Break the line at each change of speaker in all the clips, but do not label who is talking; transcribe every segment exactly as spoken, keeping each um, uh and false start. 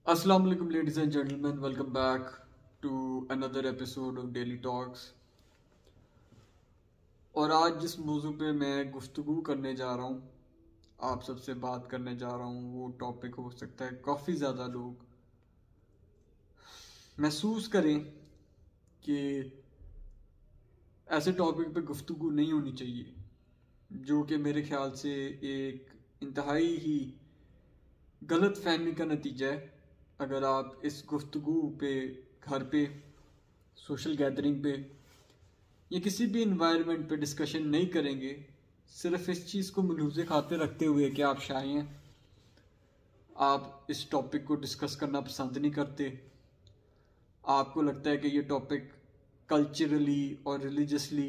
Assalamu alaikum ladies and gentlemen, welcome back to another episode of Daily Talks। और आज जिस मौजू पे मैं गुफ्तगू करने जा रहा हूँ, आप सबसे बात करने जा रहा हूँ, वो टॉपिक हो सकता है काफ़ी ज़्यादा लोग महसूस करें कि ऐसे टॉपिक पे गुफ्तगू नहीं होनी चाहिए, जो कि मेरे ख्याल से एक इंतहाई ही गलत फहमी का नतीजा है। अगर आप इस गुफ्तगू पे, घर पे, सोशल गैदरिंग पे या किसी भी इन्वायरमेंट पे डिस्कशन नहीं करेंगे, सिर्फ इस चीज़ को मलूज़े खाते रखते हुए कि आप शाय हैं, आप इस टॉपिक को डिस्कस करना पसंद नहीं करते, आपको लगता है कि ये टॉपिक कल्चरली और रिलीजियसली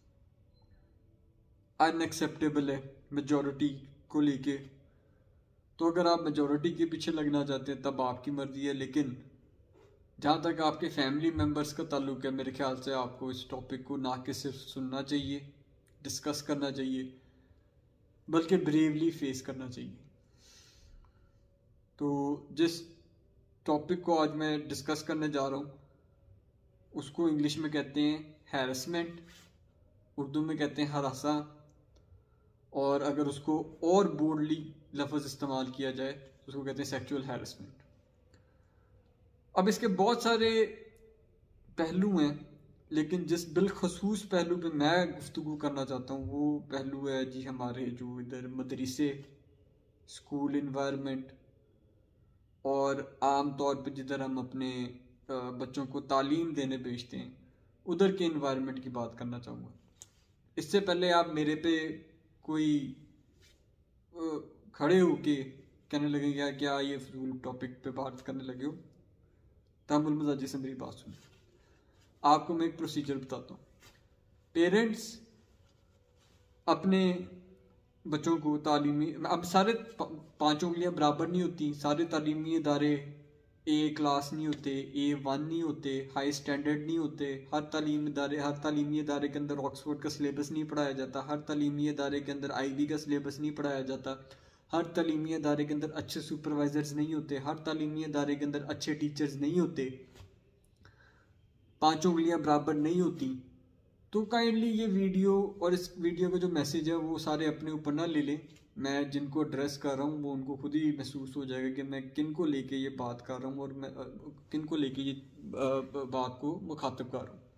अनएक्सेप्टेबल है मेजॉरिटी को लेके, तो अगर आप मेजॉरिटी के पीछे लगना चाहते हैं तब आपकी मर्जी है। लेकिन जहाँ तक आपके फैमिली मेम्बर्स का ताल्लुक है, मेरे ख्याल से आपको इस टॉपिक को ना कि सिर्फ सुनना चाहिए, डिस्कस करना चाहिए, बल्कि ब्रेवली फेस करना चाहिए। तो जिस टॉपिक को आज मैं डिस्कस करने जा रहा हूँ उसको इंग्लिश में कहते हैं हैरेसमेंट, उर्दू में कहते हैं हरासा, और अगर उसको और बोल्डली लफ्ज़ इस्तेमाल किया जाए तो उसको कहते हैं सेक्सुअल हैरेसमेंट। अब इसके बहुत सारे पहलू हैं, लेकिन जिस बिलखसूस पहलू पे मैं गुफ्तगू करना चाहता हूँ वो पहलू है जी हमारे जो इधर मदरसे, स्कूल इन्वायरमेंट और आम तौर पे जिधर हम अपने बच्चों को तालीम देने भेजते हैं उधर के इन्वायरमेंट की बात करना चाहूँगा। इससे पहले आप मेरे पे कोई खड़े होके कहने लगे क्या क्या ये फजूल टॉपिक पे बात करने लगे हो, तामुल मजाजी से मेरी बात सुनो। आपको मैं एक प्रोसीजर बताता हूँ। पेरेंट्स अपने बच्चों को तालीमी, अब सारे पांचों उंगलियां बराबर नहीं होती, सारे तालीमी इदारे ए क्लास नहीं होते, ए वन नहीं होते, हाई स्टैंडर्ड नहीं होते। हर तालीमी इदारे हर तालीमी इदारे के अंदर ऑक्सफोर्ड का सिलेबस नहीं पढ़ाया जाता, हर तालीमी इदारे के अंदर आई बी का सिलेबस नहीं पढ़ाया जाता, हर तालीमी इदारे के अंदर अच्छे सुपरवाइजर्स नहीं होते, हर तालीमी इदारे के अंदर अच्छे टीचर्स नहीं होते, पांचों उंगलियां बराबर नहीं होती। तो काइंडली ये वीडियो और इस वीडियो का जो मैसेज है वो सारे अपने ऊपर ना ले लें। मैं जिनको एड्रेस कर रहा हूँ वो उनको खुद ही महसूस हो जाएगा कि मैं किन को लेके ये बात कर रहा हूँ और मैं किन को लेके ये बात को मुखातिब कर रहा हूँ।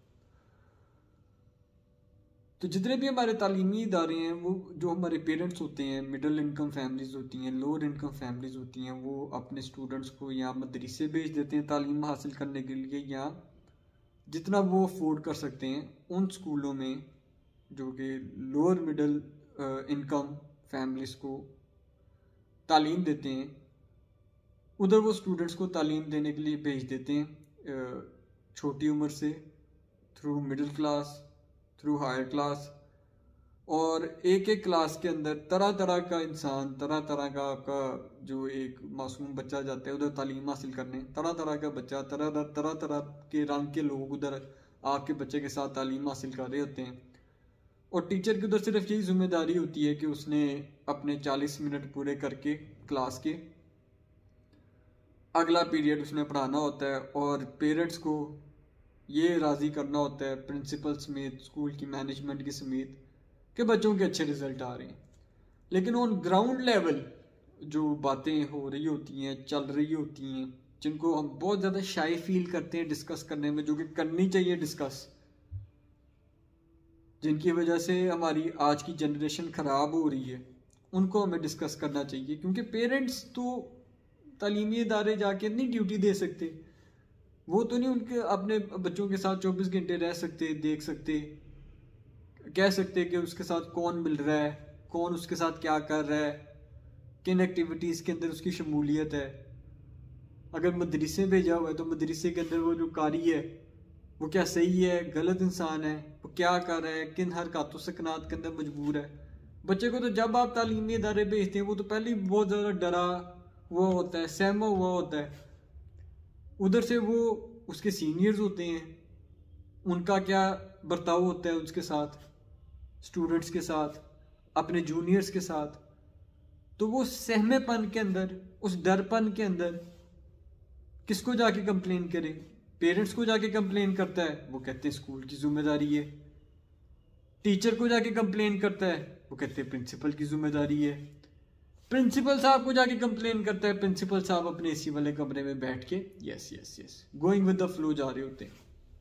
तो जितने भी हमारे तालीमी इदारे हैं, वो जो हमारे पेरेंट्स होते हैं, मिडिल इनकम फैमिलीज़ होती हैं, लोअर इनकम फैमिलीज़ होती हैं, वो अपने स्टूडेंट्स को या मदरसे भेज देते हैं तालीम हासिल करने के लिए, या जितना वो अफोर्ड कर सकते हैं उन स्कूलों में जो कि लोअर मिडिल इनकम फैमिलीज़ को तालीम देते हैं, उधर वो स्टूडेंट्स को तालीम देने के लिए भेज देते हैं छोटी उम्र से, through middle class, through higher class. और एक एक क्लास के अंदर तरह तरह का इंसान, तरह तरह का आपका जो एक मासूम बच्चा जाता है उधर तालीम हासिल करने, तरह तरह का बच्चा, तरह तरह तरह के रंग के लोग उधर आपके बच्चे के साथ तालीम हासिल कर रहे होते हैं। और टीचर की उधर सिर्फ यही जिम्मेदारी होती है कि उसने अपने चालीस मिनट पूरे करके क्लास के अगला पीरियड उसने पढ़ाना होता है, और पेरेंट्स को ये राज़ी करना होता है प्रिंसिपल समेत, स्कूल की मैनेजमेंट की समेत, कि बच्चों के अच्छे रिजल्ट आ रहे हैं। लेकिन ऑन ग्राउंड लेवल जो बातें हो रही होती हैं, चल रही होती हैं, जिनको हम बहुत ज़्यादा शाय फील करते हैं डिस्कस करने में, जो कि करनी चाहिए डिस्कस, जिनकी वजह से हमारी आज की जनरेशन ख़राब हो रही है, उनको हमें डिस्कस करना चाहिए। क्योंकि पेरेंट्स तो तालीमी इदारे जाके नहीं ड्यूटी दे सकते, वो तो नहीं उनके अपने बच्चों के साथ चौबीस घंटे रह सकते, देख सकते, कह सकते कि उसके साथ कौन मिल रहा है, कौन उसके साथ क्या कर रहा है, किन एक्टिविटीज़ के अंदर उसकी शमूलियत है। अगर मदरसे भेजा हुआ है तो मदरसे के अंदर वो जो कारी है वो क्या सही है, गलत इंसान है, वो क्या कर रहा है, किन हरकतों सकनात के अंदर मजबूर है। बच्चे को तो जब आप तालीमी इदारे भेजते हैं वो तो पहले ही बहुत ज़्यादा डरा हुआ होता है, सहमा हुआ होता है। उधर से वो उसके सीनियर्स होते हैं, उनका क्या बर्ताव होता है उसके साथ, स्टूडेंट्स के साथ, अपने जूनियर्स के साथ, तो वो सहमेपन के अंदर, उस डरपन के अंदर किसको जाके कंप्लेन करे? पेरेंट्स को जाके कंप्लेन करता है, वो कहते हैं स्कूल की जिम्मेदारी है। टीचर को जाके कंप्लेन करता है, वो कहते हैं प्रिंसिपल की जिम्मेदारी है। प्रिंसिपल साहब को जाके कंप्लेन करता है, प्रिंसिपल साहब अपने एसी वाले कमरे में बैठ के yes yes yes going with the flow जा रहे होते हैं।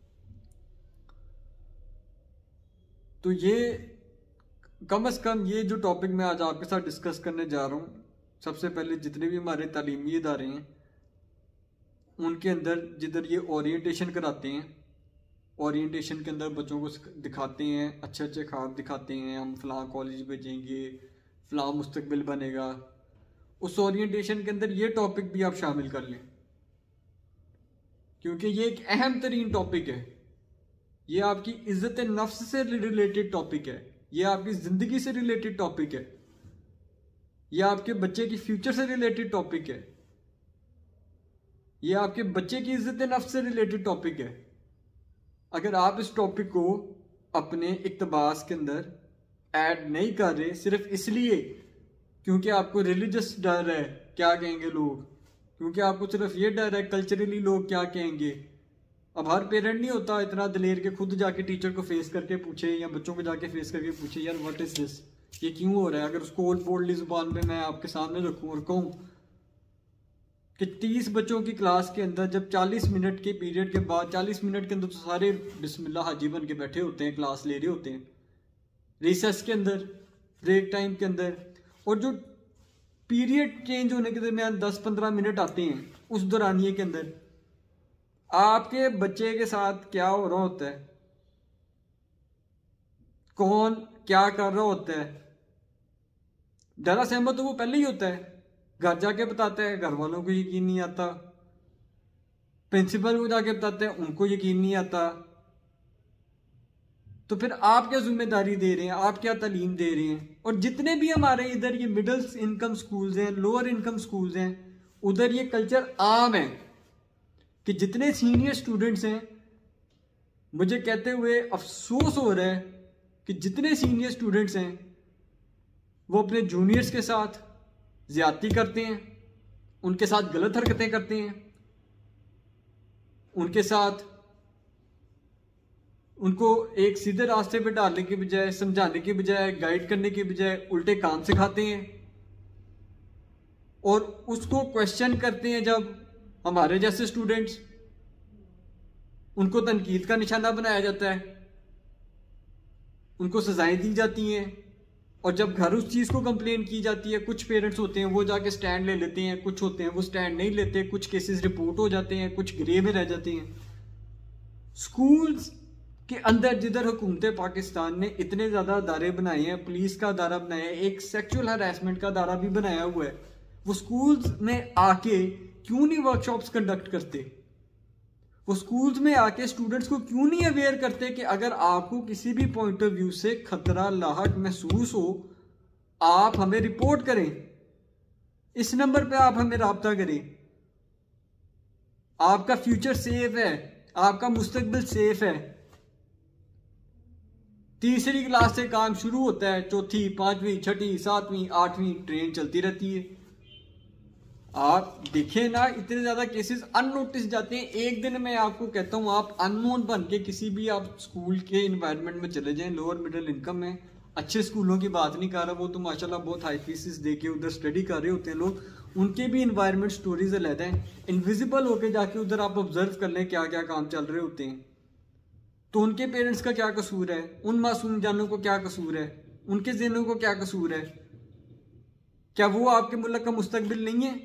तो ये कम अज कम ये जो टॉपिक मैं आज आपके साथ डिस्कस करने जा रहा हूँ, सबसे पहले जितने भी हमारे तालीमी इदारे हैं उनके अंदर जिधर ये ओरिएंटेशन कराते हैं, ओरिएंटेशन के अंदर बच्चों को दिखाते हैं, अच्छे अच्छे ख्वाब दिखाते हैं, हम फलां कॉलेज भेजेंगे, फलां मुस्तकबिल बनेगा, उस ओरिएंटेशन के अंदर ये टॉपिक भी आप शामिल कर लें, क्योंकि ये एक अहम तरीन टॉपिक है। ये आपकी इज्जत नफ्स से रिलेटेड टॉपिक है, ये आपकी ज़िंदगी से रिलेटेड टॉपिक है, ये आपके बच्चे की फ्यूचर से रिलेटेड टॉपिक है, ये आपके बच्चे की इज्जत नफ्स से रिलेटेड टॉपिक है। अगर आप इस टॉपिक को अपने इक्तबास के अंदर ऐड नहीं कर रहे सिर्फ इसलिए क्योंकि आपको रिलीजियस डर है क्या कहेंगे लोग, क्योंकि आपको सिर्फ ये डर है कल्चरली लोग क्या कहेंगे। अब हर पेरेंट नहीं होता इतना दिलेर के खुद जाके टीचर को फेस करके पूछे या बच्चों को जाके फेस करके पूछे यार व्हाट इज दिस, ये क्यों हो रहा है। अगर उसको बोल्डली जुबान में मैं आपके सामने रखूं और कहूं कि तीस बच्चों की क्लास के अंदर जब चालीस मिनट के पीरियड के बाद चालीस मिनट के अंदर तो सारे बिस्मिल्लाह हाजी बन के बैठे होते हैं, क्लास ले रहे होते हैं, रिसेस के अंदर, ब्रेक टाइम के अंदर, और जो पीरियड चेंज होने के दरमियान दस पंद्रह मिनट आते हैं उस दौरानिए के अंदर आपके बच्चे के साथ क्या हो रहा होता है, कौन क्या कर रहा होता है, डरा सहमत तो वो पहले ही होता है, घर जाके बताता है, घर वालों को यकीन नहीं आता, प्रिंसिपल को जाके बताते हैं, उनको यकीन नहीं आता। तो फिर आप क्या जिम्मेदारी दे रहे हैं, आप क्या तालीम दे रहे हैं। और जितने भी हमारे इधर ये मिडिल इनकम स्कूल्स हैं, लोअर इनकम स्कूल्स हैं, उधर ये कल्चर आम है कि जितने सीनियर स्टूडेंट्स हैं, मुझे कहते हुए अफसोस हो रहा है कि जितने सीनियर स्टूडेंट्स हैं वो अपने जूनियर्स के साथ ज्यादती करते हैं, उनके साथ गलत हरकतें करते हैं, उनके साथ उनको एक सीधे रास्ते पे डालने की बजाय, समझाने की बजाय, गाइड करने की बजाय उल्टे काम सिखाते हैं और उसको क्वेश्चन करते हैं। जब हमारे जैसे स्टूडेंट्स, उनको तनकीद का निशाना बनाया जाता है, उनको सजाएं दी जाती हैं, और जब घर उस चीज़ को कंप्लेन की जाती है, कुछ पेरेंट्स होते हैं वो जाके स्टैंड ले लेते हैं, कुछ होते हैं वो स्टैंड नहीं लेते, कुछ केसेस रिपोर्ट हो जाते हैं, कुछ ग्रे में रह जाते हैं। स्कूल्स के अंदर जिधर हुकूमत पाकिस्तान ने इतने ज़्यादा अदारे बनाए हैं, पुलिस का अदारा बनाया है, एक सेक्सुअल हरासमेंट का अदारा भी बनाया हुआ है, वो स्कूल्स में आके क्यों नहीं वर्कशॉप्स कंडक्ट करते? वो स्कूल्स में आके स्टूडेंट्स को क्यों नहीं अवेयर करते कि अगर आपको किसी भी पॉइंट ऑफ व्यू से खतरा लाहट महसूस हो, आप हमें रिपोर्ट करें, इस नंबर पे आप हमें राब्ता करें, आपका फ्यूचर सेफ है, आपका मुस्तकबिल सेफ है। तीसरी क्लास से काम शुरू होता है, चौथी, पांचवी, छठी, सातवीं, आठवीं, ट्रेन चलती रहती है। आप देखें ना, इतने ज्यादा केसेस अननोटिस जाते हैं। एक दिन मैं आपको कहता हूं, आप अननोन बन के किसी भी आप स्कूल के इन्वायरमेंट में चले जाएं, लोअर मिडिल इनकम में, अच्छे स्कूलों की बात नहीं कर रहा, वो तो माशाल्लाह बहुत हाई फीसिस दे के उधर स्टडी कर रहे होते हैं लोग, उनके भी इन्वायरमेंट स्टोरीज अलग हैं। इनविजिबल होके जाके उधर आप ऑब्जर्व कर लें क्या क्या काम चल रहे होते हैं, तो उनके पेरेंट्स का क्या कसूर है, उन मासूम जानों को क्या कसूर है, उनके ज़हनों को क्या कसूर है? क्या वो आपके मुल्क का मुस्तकबिल नहीं है?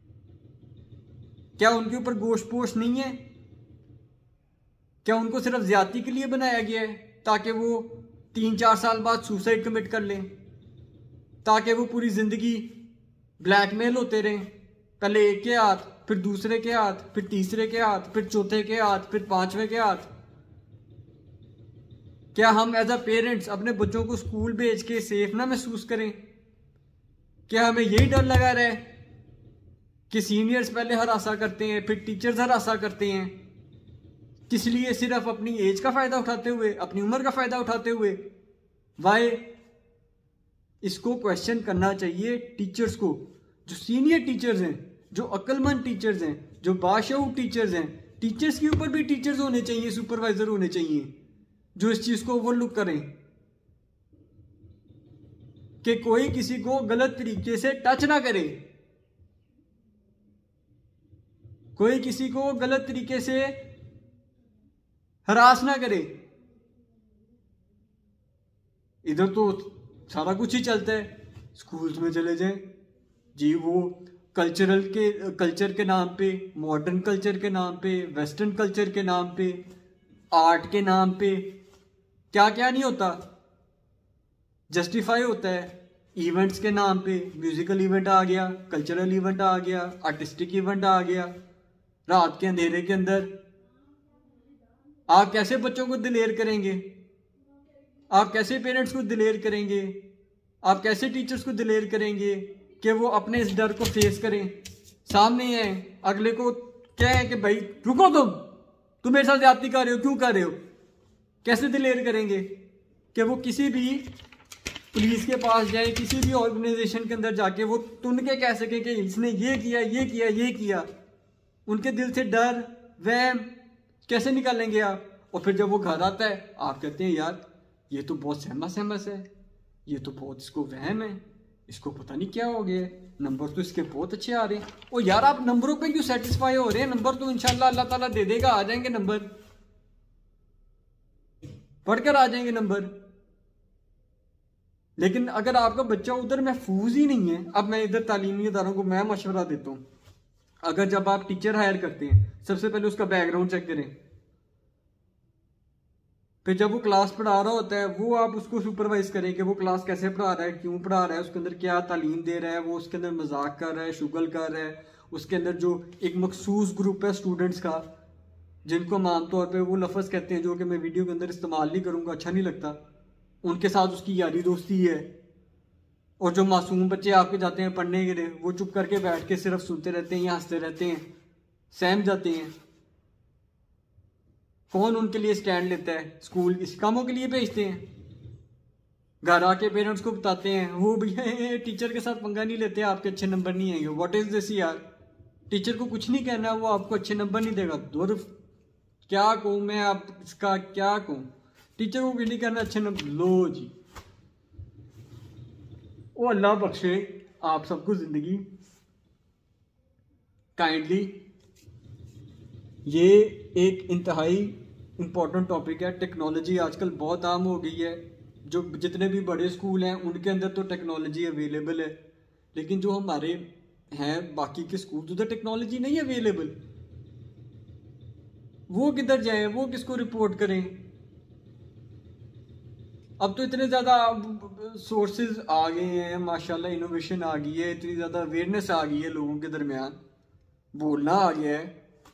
क्या उनके ऊपर गोश्त पोश नहीं है? क्या उनको सिर्फ ज्यादती के लिए बनाया गया है ताकि वो तीन चार साल बाद सुसाइड कमिट कर लें, ताकि वो पूरी जिंदगी ब्लैकमेल होते रहें, पहले एक के हाथ, फिर दूसरे के हाथ, फिर तीसरे के हाथ, फिर चौथे के हाथ, फिर पांचवें के हाथ? क्या हम एज अ पेरेंट्स अपने बच्चों को स्कूल भेज के सेफ ना महसूस करें? क्या हमें यही डर लगा रहा है कि सीनियर्स पहले हरासा करते हैं, फिर टीचर्स हरासा करते हैं, किस लिए? सिर्फ अपनी एज का फायदा उठाते हुए, अपनी उम्र का फायदा उठाते हुए। वाई? इसको क्वेश्चन करना चाहिए टीचर्स को, जो सीनियर टीचर्स हैं, जो अक्लमंद टीचर्स हैं, जो बाशऊर टीचर्स हैं, टीचर्स के ऊपर भी टीचर्स होने चाहिए, सुपरवाइजर होने चाहिए जो इस चीज को ओवरलुक करें कि कोई किसी को गलत तरीके से टच ना करे, कोई किसी को गलत तरीके से हरास ना करे। इधर तो सारा कुछ ही चलता है। स्कूल्स में चले जाएं जी, वो कल्चरल के कल्चर के नाम पे, मॉडर्न कल्चर के नाम पे, वेस्टर्न कल्चर के नाम पे, आर्ट के नाम पे क्या क्या नहीं होता, जस्टिफाई होता है। इवेंट्स के नाम पे म्यूजिकल इवेंट आ गया, कल्चरल इवेंट आ गया, आर्टिस्टिक इवेंट आ गया। रात के अंधेरे के अंदर आप कैसे बच्चों को दिलेर करेंगे? आप कैसे पेरेंट्स को दिलेर करेंगे? आप कैसे टीचर्स को दिलेर करेंगे कि वो अपने इस डर को फेस करें? सामने है, अगले को क्या है कि भाई रुको, तुम तुम मेरे साथ ज्यादती कर रहे हो, क्यों कर रहे हो? कैसे दिलेर करेंगे कि वो किसी भी पुलिस के पास जाए, किसी भी ऑर्गेनाइजेशन के अंदर जाके वो तुन के कह सके कि इसने ये किया, ये किया, ये किया। उनके दिल से डर, वहम कैसे निकालेंगे आप? और फिर जब वो घर आता है आप कहते हैं यार ये तो बहुत सहमा सहमस है, ये तो बहुत इसको वहम है, इसको पता नहीं क्या हो गया, नंबर तो इसके बहुत अच्छे आ रहे हैं। ओ यार आप नंबरों पे क्यों सेटिस्फाई हो रहे हैं? नंबर तो इंशाल्लाह अल्लाह ताला दे देगा, आ जाएंगे नंबर, पढ़कर आ जाएंगे नंबर। लेकिन अगर आपका बच्चा उधर महफूज ही नहीं है, अब मैं इधर तालीमी इदारों को मैं मशवरा देता हूँ, अगर जब आप टीचर हायर करते हैं सबसे पहले उसका बैकग्राउंड चेक करें। फिर जब वो क्लास पढ़ा रहा होता है वो आप उसको सुपरवाइज करें कि वो क्लास कैसे पढ़ा रहा है, क्यों पढ़ा रहा है, उसके अंदर क्या तालीम दे रहा है, वो उसके अंदर मजाक कर रहा है, शुगल कर रहा है, उसके अंदर जो एक मखसूस ग्रुप है स्टूडेंट्स का जिनको हम आमतौर पर वो लफ्ज़ कहते हैं जो कि मैं वीडियो के अंदर इस्तेमाल नहीं करूँगा, अच्छा नहीं लगता, उनके साथ उसकी यारी दोस्ती है। और जो मासूम बच्चे आपके जाते हैं पढ़ने के लिए वो चुप करके बैठ के सिर्फ सुनते रहते हैं या हंसते रहते हैं, सहम जाते हैं। कौन उनके लिए स्टैंड लेता है? स्कूल इस कामों के लिए भेजते हैं, घर आके पेरेंट्स को बताते हैं वो भैया टीचर के साथ पंगा नहीं लेते, आपके अच्छे नंबर नहीं आएंगे। व्हाट इज दिस यार? टीचर को कुछ नहीं कहना, वो आपको अच्छे नंबर नहीं देगा। दूर क्या कहूँ मैं, आप इसका क्या कहूँ? टीचर को कुछ नहीं कहना, अच्छे नंबर लो जी। ओ अल्लाह बख्शे आप सबको जिंदगी। काइंडली ये एक इंतहाई इम्पोर्टेंट टॉपिक है। टेक्नोलॉजी आजकल बहुत आम हो गई है, जो जितने भी बड़े स्कूल हैं उनके अंदर तो टेक्नोलॉजी अवेलेबल है, लेकिन जो हमारे हैं बाकी के स्कूल उधर टेक्नोलॉजी नहीं अवेलेबल। वो किधर जाए, वो किसको रिपोर्ट करें? अब तो इतने ज़्यादा सोर्सेज आ गए हैं माशाल्लाह, इनोवेशन आ गई है, इतनी ज़्यादा अवेयरनेस आ गई है लोगों के दरमियान, बोलना आ गया है।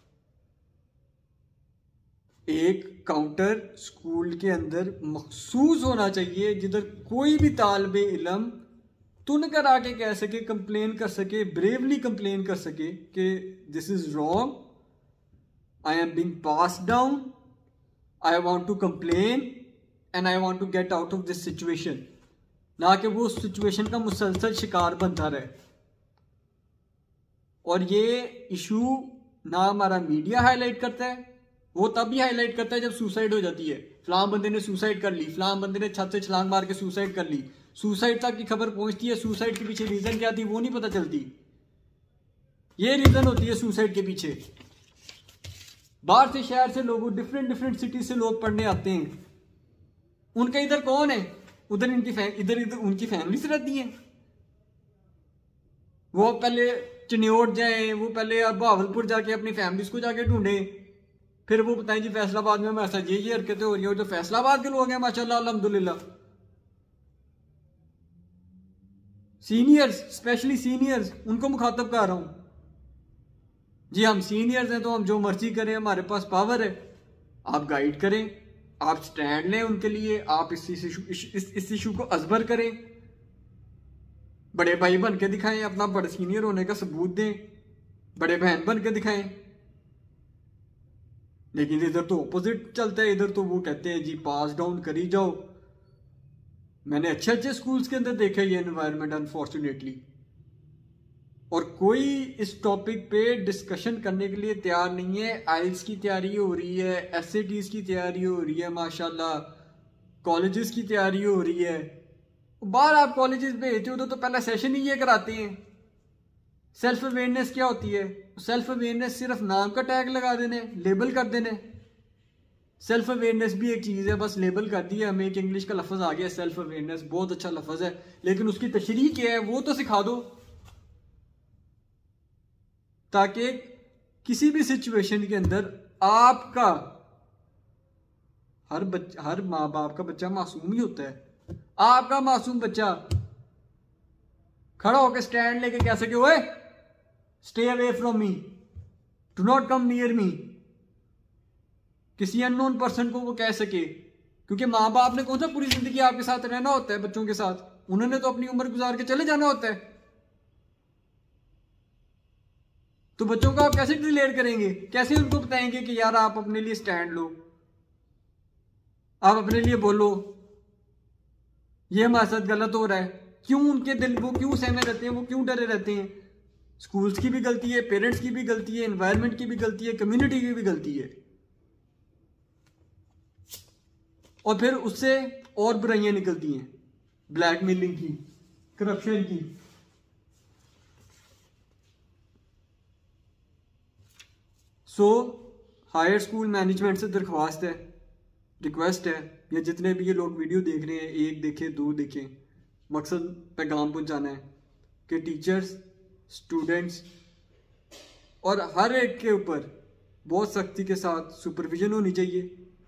एक काउंटर स्कूल के अंदर मखसूस होना चाहिए जिधर कोई भी तालिब इल्म तुन कर आके कह सके, कंप्लेन कर सके, ब्रेवली कंप्लेन कर सके कि this is wrong, I am being pass down, I want to complain and I want to get out of this situation. ना कि वो उस सिचुएशन का मुसलसल शिकार बनता रहे। और ये इशू ना हमारा मीडिया हाईलाइट करता है, वो तब भी हाईलाइट करता है जब सुसाइड हो जाती है। फलां बंदे ने सुसाइड कर ली, फलां बंदे ने छत से छलांग मार के सुसाइड कर ली, सुसाइड तक की खबर पहुंचती है, सुसाइड के पीछे रीजन क्या थी वो नहीं पता चलती। ये रीजन होती है सुसाइड के पीछे। बाहर से शहर से लोग, डिफरेंट डिफरेंट सिटी से लोग पढ़ने आते हैं, उनका इधर कौन है? उधर इनकी इधर इधर उनकी फैमिलीज रहती हैं। वो पहले चनियोट जाए, वो पहले बहावलपुर जाके अपनी फैमिलीज को जाके ढूंढे, फिर वो बताएं जी फैसलाबाद में हमारे साथ ये ये हरकतें हो रही है। जो फैसलाबाद के लोग हैं माशाल्लाह अल्हम्दुलिल्लाह, सीनियर्स, स्पेशली सीनियर्स, उनको मुखातब कर रहा हूं जी। हम सीनियर्स हैं तो हम जो मर्जी करें, हमारे पास पावर है, आप गाइड करें, आप स्टैंड लें उनके लिए, आप इस इशू इस, इस इशू को अजबर करें, बड़े भाई बन के दिखाएं, अपना बड़े सीनियर होने का सबूत दें, बड़े बहन बन के दिखाएं। लेकिन इधर तो ऑपोजिट चलता है, इधर तो वो कहते हैं जी पास डाउन करी जाओ। मैंने अच्छे अच्छे स्कूल्स के अंदर देखा ये एनवायरनमेंट अनफॉर्चुनेटली। और कोई इस टॉपिक पे डिस्कशन करने के लिए तैयार नहीं है। आइल्स की तैयारी हो रही है, एसएटीज की तैयारी हो रही है, माशाल्लाह कॉलेजेस की तैयारी हो रही है। बाहर आप कॉलेजेस भेजते हो तो, तो पहला सेशन ही ये कराते हैं। सेल्फ अवेयरनेस क्या होती है? सेल्फ अवेयरनेस सिर्फ नाम का टैग लगा देने, लेबल कर देने। सेल्फ अवेयरनेस भी एक चीज़ है, बस लेबल कर दिया हमें, एक इंग्लिश का लफ्ज़ आ गया सेल्फ अवेयरनेस, बहुत अच्छा लफ्ज़ है, लेकिन उसकी तशरीह क्या है वो तो सिखा दो, ताकि किसी भी सिचुएशन के अंदर आपका हर बच्चा, हर माँ बाप का बच्चा मासूम ही होता है। आपका मासूम बच्चा खड़ा होकर स्टैंड लेके कह सके, ओए stay away from me, do not come near me, किसी अननोन पर्सन को वो कह सके। क्योंकि माँ बाप ने कौन सा पूरी जिंदगी आपके साथ रहना होता है बच्चों के साथ, उन्होंने तो अपनी उम्र गुजार के चले जाना होता है। तो बच्चों को आप कैसे डिलेट करेंगे? कैसे उनको बताएंगे कि यार आप अपने लिए स्टैंड लो, आप अपने लिए बोलो, ये हमारे साथ गलत हो रहा है। क्यों उनके दिल, वो क्यों सहमे रहते हैं, वो क्यों डरे रहते हैं? स्कूल्स की भी गलती है, पेरेंट्स की भी गलती है, एनवायरनमेंट की भी गलती है, कम्युनिटी की भी गलती है। और फिर उससे और बुराइयां निकलती हैं, ब्लैकमेलिंग की, करप्शन की। सो हायर स्कूल मैनेजमेंट से दरख्वास्त है, रिक्वेस्ट है, या जितने भी ये लोग वीडियो देख रहे हैं, एक देखें दो देखें, मकसद पैगाम पहुंचाना है कि टीचर्स, स्टूडेंट्स और हर एक के ऊपर बहुत सख्ती के साथ सुपरविजन होनी चाहिए।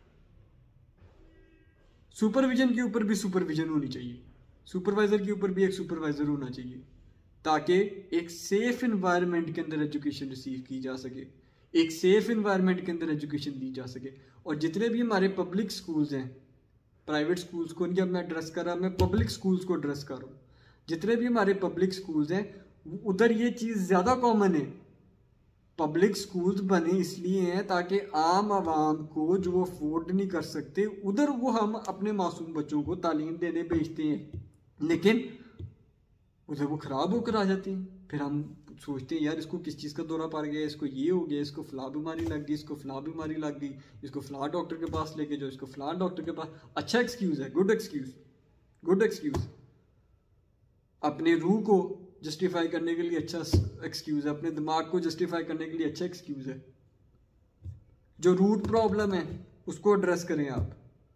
सुपरविजन के ऊपर भी सुपरविजन होनी चाहिए, सुपरवाइजर के ऊपर भी एक सुपरवाइजर होना चाहिए, ताकि एक सेफ इन्वायरमेंट के अंदर एजुकेशन रिसीव की जा सके, एक सेफ इन्वायरमेंट के अंदर एजुकेशन दी जा सके। और जितने भी हमारे पब्लिक स्कूल्स हैं, प्राइवेट स्कूल्स को नहीं अब मैं एड्रेस कर रहा, मैं पब्लिक स्कूल्स को एड्रेस कर रहा हूँ। जितने भी हमारे पब्लिक स्कूल्स हैं उधर ये चीज़ ज़्यादा कॉमन है। पब्लिक स्कूल्स बने इसलिए हैं ताकि आम आवाम को जो अफोर्ड नहीं कर सकते, उधर वो हम अपने मासूम बच्चों को तालीम देने भेजते हैं, लेकिन उधर वो ख़राब होकर आ जाते हैं। फिर हम सोचते हैं यार इसको किस चीज़ का दौरा पड़ गया, इसको ये हो गया, इसको फलां बीमारी लग गई, इसको फलां बीमारी लग गई, इसको फलां डॉक्टर के पास लेके जाओ, इसको फलां डॉक्टर के पास। अच्छा एक्सक्यूज़ है, गुड एक्सक्यूज़, गुड एक्सक्यूज़। अपने रूह को जस्टिफाई करने के लिए अच्छा एक्सक्यूज़ है, अपने दिमाग को जस्टिफाई करने के लिए अच्छा एक्सक्यूज़ है। जो रूट प्रॉब्लम है उसको एड्रेस करें आप,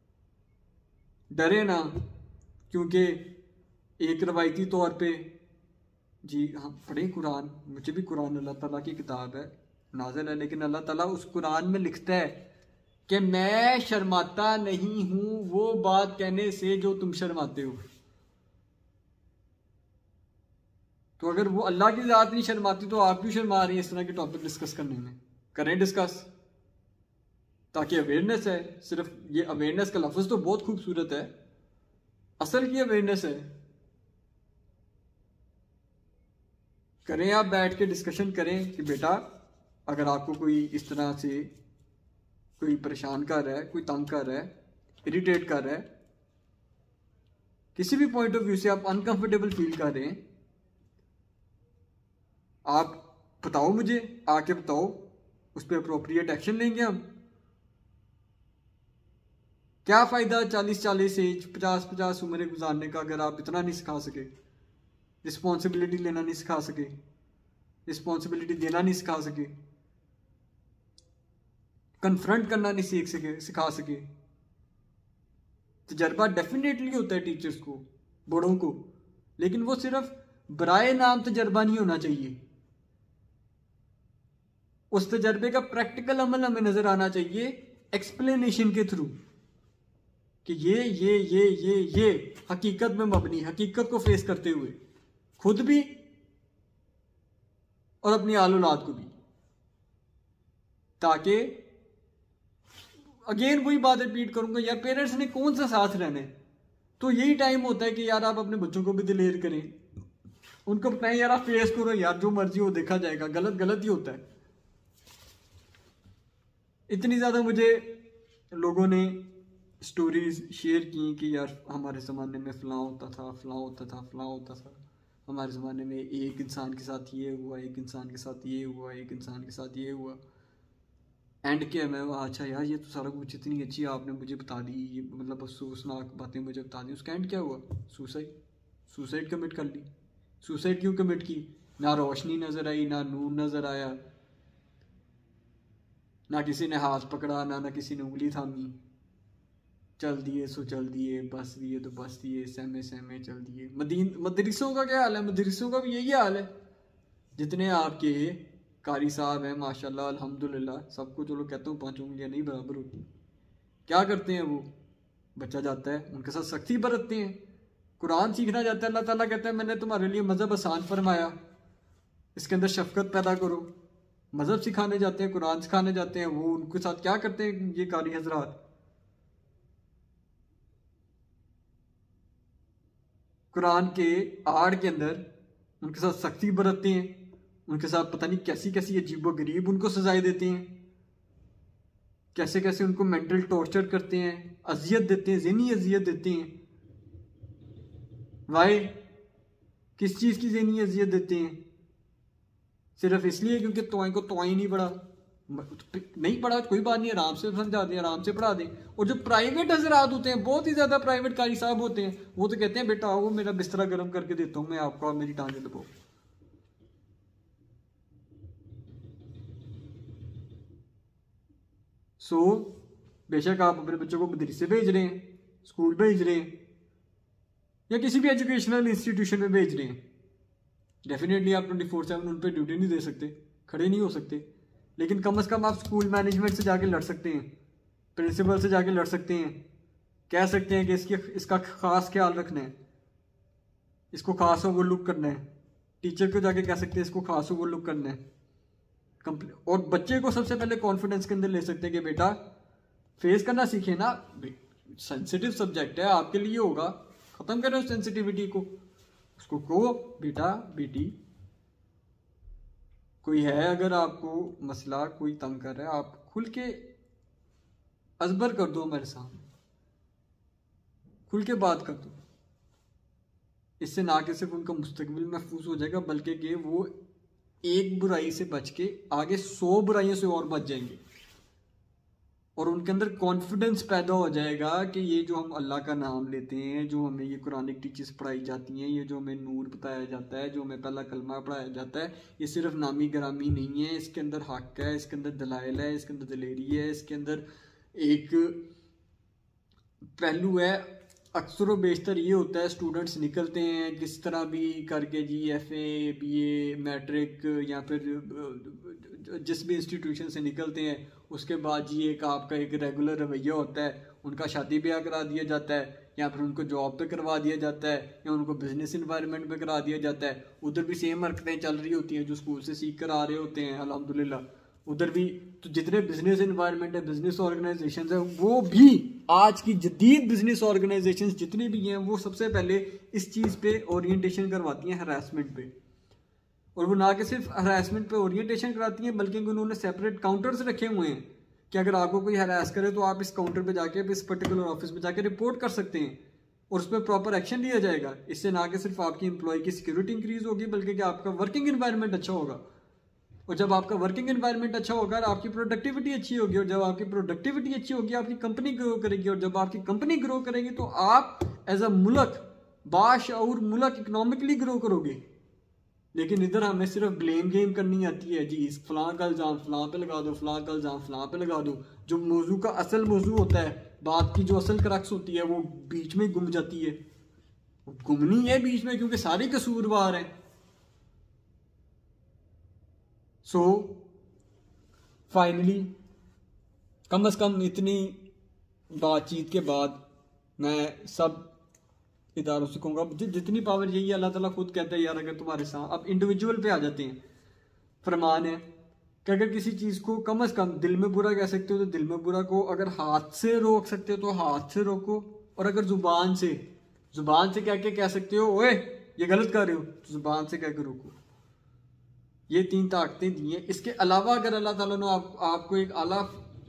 डरे ना। क्योंकि एक रवायती तौर पे जी हाँ पढ़ें कुरान, मुझे भी कुरान अल्लाह ताला की किताब है, नाज़िल है, लेकिन अल्लाह ताला उस कुरान में लिखता है कि मैं शर्माता नहीं हूँ वो बात कहने से जो तुम शर्माते हो। तो अगर वो अल्लाह की ज़ात नहीं शर्माती तो आप क्यों शर्मा रही हैं इस तरह के टॉपिक डिस्कस करने में? करें डिस्कस, ताकि अवेयरनेस है। सिर्फ ये अवेयरनेस का लफ्ज़ तो बहुत खूबसूरत है, असल की अवेयरनेस है। करें, आप बैठ के डिस्कशन करें कि बेटा अगर आपको कोई इस तरह से कोई परेशान कर रहा है, कोई तंग कर रहा है, इरिटेट कर रहा है, किसी भी पॉइंट ऑफ व्यू से आप अनकंफर्टेबल फील कर रहे हैं, आप बताओ, मुझे आके बताओ, उस पर अप्रोप्रिएट एक्शन लेंगे हम। क्या फ़ायदा चालीस चालीस एज, पचास पचास उम्रें गुजारने का अगर आप इतना नहीं सिखा सके, रिस्पॉन्सिबिलिटी लेना नहीं सिखा सके, रिस्पॉन्सिबिलिटी देना नहीं सिखा सके, कन्फ्रंट करना नहीं सीख सके, सिखा सके। तजर्बा डेफिनेटली होता है टीचर्स को, बड़ों को, लेकिन वो सिर्फ बराए नाम तजर्बा नहीं होना चाहिए। उस तजर्बे का प्रैक्टिकल अमल हमें नजर आना चाहिए एक्सप्लेनेशन के थ्रू कि ये ये ये ये ये हकीकत में मबनी, हकीकत को फेस करते हुए खुद भी और अपनी आल औलाद को भी, ताकि अगेन वही बात रिपीट करूंगा यार, पेरेंट्स ने कौन सा साथ रहना है? तो यही टाइम होता है कि यार आप अपने बच्चों को भी दिलेर करें, उनको बताएं यार आप फेस करो, यार जो मर्जी हो देखा जाएगा, गलत गलत ही होता है। इतनी ज़्यादा मुझे लोगों ने स्टोरीज शेयर की कि यार हमारे ज़माने में फ़लाँ होता था, फ़लाँ होता था, फ़लाँ होता था, हमारे ज़माने में एक इंसान के साथ ये हुआ, एक इंसान के साथ ये हुआ, एक इंसान के साथ ये हुआ, एंड क्या मैं अच्छा यार ये तो सारा कुछ इतनी अच्छी आपने मुझे बता दी, ये मतलब अफसोसनाक बातें मुझे बता दी, उसका एंड क्या हुआ? सुसाइड। सुसाइड कमिट कर ली। सुसाइड क्यों कमिट की? ना रोशनी नज़र आई, ना नूर नज़र आया, ना किसी ने हाथ पकड़ा, ना ना किसी ने उंगली थामी, चल दिए सो चल दिए, बस दिए तो बस दिए, सहमे सहमे चल दिए। मदीन मदरसों का क्या हाल है? मदरसों का भी यही हाल है। जितने आपके कारी साहब हैं माशाल्लाह अल्हम्दुलिल्लाह, सबको चलो कहता हूँ पाँच उंगलियाँ नहीं बराबर होती, क्या करते हैं वो? बच्चा जाता है उनके साथ सख्ती बरतते हैं, कुरान सीखना जाता है, अल्लाह ताला कहता है मैंने तुम्हारे लिए मज़हब आसान फरमाया, इसके अंदर शफकत पैदा करो। मज़हब सिखाने जाते हैं, कुरान सिखाने जाते हैं, वो उनके साथ क्या करते हैं ये कारी हजरात? कुरान के आड़ के अंदर उनके साथ सख्ती बरतते हैं, उनके साथ पता नहीं कैसी कैसी अजीबो गरीब उनको सजाएं देते हैं, कैसे कैसे उनको मेंटल टॉर्चर करते हैं, अजियत देते हैं, ज़हनी अजियत देते हैं। वाई? किस चीज़ की ज़हनी अजियत देते हैं? सिर्फ इसलिए क्योंकि तोएं को तोएं नहीं पढ़ा, नहीं पढ़ा कोई बात नहीं, आराम से समझा दें, आराम से पढ़ा दें। और जो प्राइवेट हजरात होते हैं, बहुत ही ज़्यादा प्राइवेट कारी साहब होते हैं, वो तो कहते हैं बेटा आओ मेरा बिस्तरा गर्म करके देता हूँ मैं आपको, और मेरी टांगें दबाओ। सो बेशक आप अपने बच्चों को मदरसे भेज रहे हैं, स्कूल भेज रहे हैं, या किसी भी एजुकेशनल इंस्टीट्यूशन में भेज रहे हैं, डेफिनेटली आप ट्वेंटी फोर सेवन उन पर ड्यूटी नहीं दे सकते, खड़े नहीं हो सकते, लेकिन कम से कम आप स्कूल मैनेजमेंट से जाके लड़ सकते हैं, प्रिंसिपल से जाके लड़ सकते हैं, कह सकते हैं कि इसकी इसका खास ख्याल रखना है, इसको खास ओवरलुक करना है। टीचर को जाके कह सकते हैं इसको खास ओवरलुक करना है। और बच्चे को सबसे पहले कॉन्फिडेंस के अंदर ले सकते हैं कि बेटा फेस करना सीखे ना, सेंसिटिव सब्जेक्ट है आपके लिए होगा, खत्म करें उस सेंसिटिविटी को। उसको कहो बेटा बेटी कोई है अगर आपको मसला कोई तंग कर रहा है, आप खुल के अजबर कर दो, मेरे सामने खुल के बात कर दो। इससे ना कि सिर्फ उनका मुस्तकबिल महफूज हो जाएगा, बल्कि कि वो एक बुराई से बच के आगे सौ बुराइयों से और बच जाएंगे, और उनके अंदर कॉन्फिडेंस पैदा हो जाएगा कि ये जो हम अल्लाह का नाम लेते हैं, जो हमें ये कुरानिक टीचर्स पढ़ाई जाती हैं, ये जो हमें नूर बताया जाता है, जो हमें पहला कलमा पढ़ाया जाता है, ये सिर्फ नामी गरामी नहीं है, इसके अंदर हक है, इसके अंदर दलाइल है, इसके अंदर दलेरी है, इसके अंदर एक पहलू है। अक्सर व बेशतर ये होता है स्टूडेंट्स निकलते हैं किस तरह भी करके जी, F A B A matric या फिर जिस भी इंस्टीट्यूशन से निकलते हैं, उसके बाद जी एक आपका एक रेगुलर रवैया होता है, उनका शादी ब्याह करा दिया जाता है, या फिर उनको जॉब पे करवा दिया जाता है, या उनको बिजनेस इन्वायरमेंट पे करा दिया जाता है। उधर भी सेम हरकतें चल रही होती हैं जो स्कूल से सीख कर आ रहे होते हैं अल्हम्दुलिल्लाह। उधर भी तो जितने बिजनेस इन्वायरमेंट है, बिजनेस ऑर्गेनाइजेशन है, वो भी आज की जदीद बिजनेस ऑर्गेनाइजेशन जितनी भी हैं, वो सबसे पहले इस चीज़ पे ओरिएंटेशन करवाती हैं, हरासमेंट पे। और वो ना कि सिर्फ हरासमेंट पे ओरिएंटेशन कराती हैं, बल्कि उन्होंने सेपरेट काउंटर्स रखे हुए हैं कि अगर आपको कोई हरास करे तो आप इस काउंटर पे जाके इस पर्टिकुलर ऑफिस में जाके रिपोर्ट कर सकते हैं, और उस पर प्रॉपर एक्शन लिया जाएगा। इससे ना कि सिर्फ आपकी एम्प्लॉय की सिक्योरिटी इंक्रीज होगी, बल्कि कि आपका वर्किंग एनवायरनमेंट अच्छा होगा। और जब आपका वर्किंग एनवायरनमेंट अच्छा होगा, आपकी प्रोडक्टिविटी अच्छी होगी, और जब आपकी प्रोडक्टिविटी अच्छी होगी आपकी कंपनी ग्रो करेगी, और जब आपकी कंपनी ग्रो करेगी तो आप एज अ मुल्क बाशऊर मुल्क इकोनॉमिकली ग्रो करोगे। लेकिन इधर हमें सिर्फ ब्लेम गेम करनी आती है, जी इस फलां का इल्ज़ाम फलां पे लगा दो, फलां का इल्ज़ाम फलां पे लगा दो। जो मौजू का असल मौजू होता है, बात की जो असल क्रक्स होती है, वो बीच में गुम जाती है। गुमनी है बीच में क्योंकि सारे कसूरवार हैं। सो फाइनली कम अज़ कम इतनी बातचीत के बाद मैं सब इदारों से कहूँगा, जितनी पावर यही है, अल्लाह ताला खुद कहता है यार अगर तुम्हारे साथ अब इंडिविजुअल पे आ जाते हैं, फरमान है कि अगर किसी चीज़ को कम अज़ कम दिल में बुरा कह सकते हो तो दिल में बुरा को, अगर हाथ से रोक सकते हो तो हाथ से रोको, और अगर जुबान से जुबान से क्या क्या कह सकते हो, ओए ये गलत कर रहे हो, तो जुबान से कह के रोको। ये तीन ताकतें दी हैं। इसके अलावा अगर अल्लाह ताला ने आप, आपको एक आला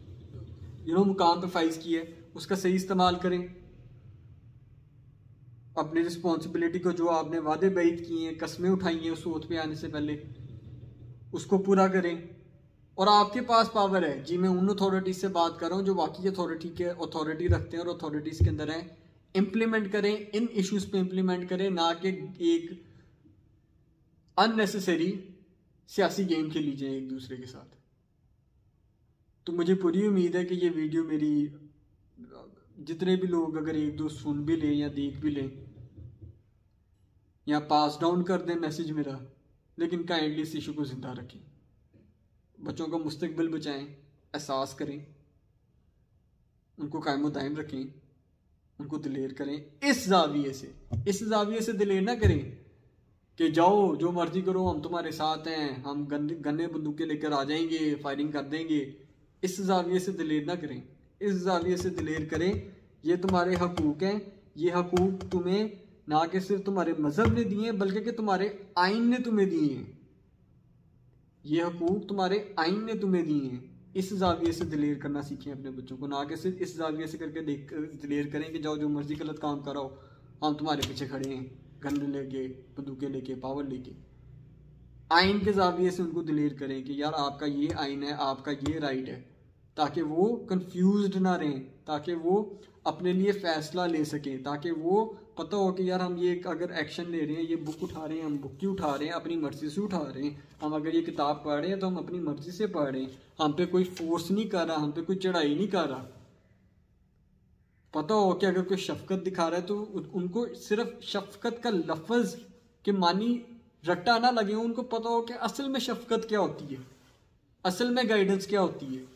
यू नो मुकाम पे फाइज किया है, उसका सही इस्तेमाल करें। अपनी रिस्पॉन्सिबिलिटी को, जो आपने वादे बैत किए हैं, कस्में उठाई हैं उस ओथ पे आने से पहले, उसको पूरा करें। और आपके पास पावर है जी, मैं उन अथॉरिटी से बात कर रहा हूँ जो बाकी अथॉरिटी के अथॉरिटी रखते हैं और अथॉरिटीज़ के अंदर हैं। इम्प्लीमेंट करें, इन इश्यूज पे इम्प्लीमेंट करें, ना कि एक अननेसेसरी सियासी गेम खेली जाए एक दूसरे के साथ। तो मुझे पूरी उम्मीद है कि ये वीडियो मेरी जितने भी लोग अगर एक दो सुन भी लें या देख भी लें या पास डाउन कर दें मैसेज मेरा, लेकिन काइंडली इस इशू को जिंदा रखें, बच्चों का मुस्तकबिल बचाएं, एहसास करें, उनको कायम दायम रखें, उनको दिलेर करें। इस जाविये से इस जाविये से दिलेर ना करें कि जाओ जो मर्जी करो, हम तुम्हारे साथ हैं, हम गन्ने गन्ने बंदूकें लेकर आ जाएंगे, फायरिंग कर देंगे। इस जाविये से दिलेर ना करें, इस जाविये से दिलेर करें ये तुम्हारे हकूक़ हैं, ये हकूक़ तुम्हें ना कि सिर्फ तुम्हारे मजहब ने दिए हैं बल्कि कि तुम्हारे आइन ने तुम्हें दिए हैं। ये हकूक़ तुम्हारे आइन ने तुम्हें दिए हैं। इस जाविये से दिलेर करना सीखें अपने बच्चों को, ना कि सिर्फ इस जाविये से करके देख दिलेर करें कि जाओ जो मर्जी गलत काम करो, हम तुम्हारे पीछे खड़े हैं, गन लेके, बंदूकें लेके, पावर लेके। आइन के जाविये से उनको दिलेर करें कि यार आपका ये आइन है, आपका ये राइट है, ताकि वो कंफ्यूज्ड ना रहें, ताकि वो अपने लिए फैसला ले सकें, ताकि वो पता हो कि यार हम ये अगर एक्शन ले रहे हैं, ये बुक उठा रहे हैं, हम बुक क्यों उठा रहे हैं, अपनी मर्जी से उठा रहे हैं। हम अगर ये किताब पढ़ रहे हैं तो हम अपनी मर्जी से पढ़ रहे हैं, हम पे कोई फोर्स नहीं कर रहा, हम पे कोई चढ़ाई नहीं कर रहा। पता हो कि अगर कोई शफकत दिखा रहा है तो उनको सिर्फ शफकत का लफ्ज के मानी रट्टा ना लगे, उनको पता हो कि असल में शफकत क्या होती है, असल में गाइडेंस क्या होती है।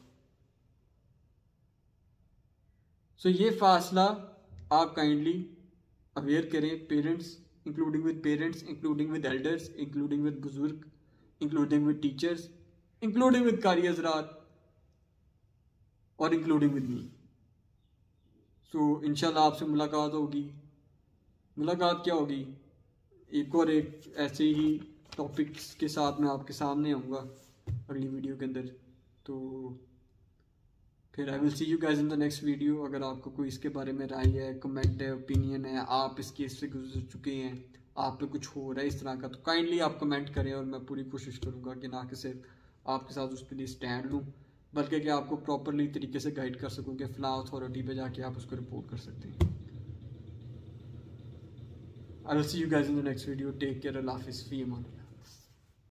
सो so, ये फासला आप काइंडली अवेयर करें, parents including with parents, including with elders, including with बुजुर्ग, including with teachers, including with कारी हज़रात और इंक्लूडिंग विद मी। सो इंशाल्लाह आपसे मुलाकात होगी। मुलाकात क्या होगी, एक और एक ऐसे ही टॉपिक्स के साथ मैं आपके सामने आऊँगा अगली वीडियो के अंदर। तो फिर I will see you guys in the next video. अगर आपको कोई इसके बारे में राय है, कमेंट है, ओपिनियन है, आप इस केस से गुजर चुके हैं, आप पे कुछ हो रहा है इस तरह का, तो काइंडली आप कमेंट करें और मैं पूरी कोशिश करूँगा कि ना कि सिर्फ आपके साथ उस पर स्टैंड लूँ, बल्कि कि आपको प्रॉपरली तरीके से गाइड कर सकूँ कि फ़लाँ अथॉरिटी पे जाके आप उसको रिपोर्ट कर सकते हैं। I will see you guys in the next video. Take care, अल्लाह हाफ़िज़, फ़ी अमान अल्लाह।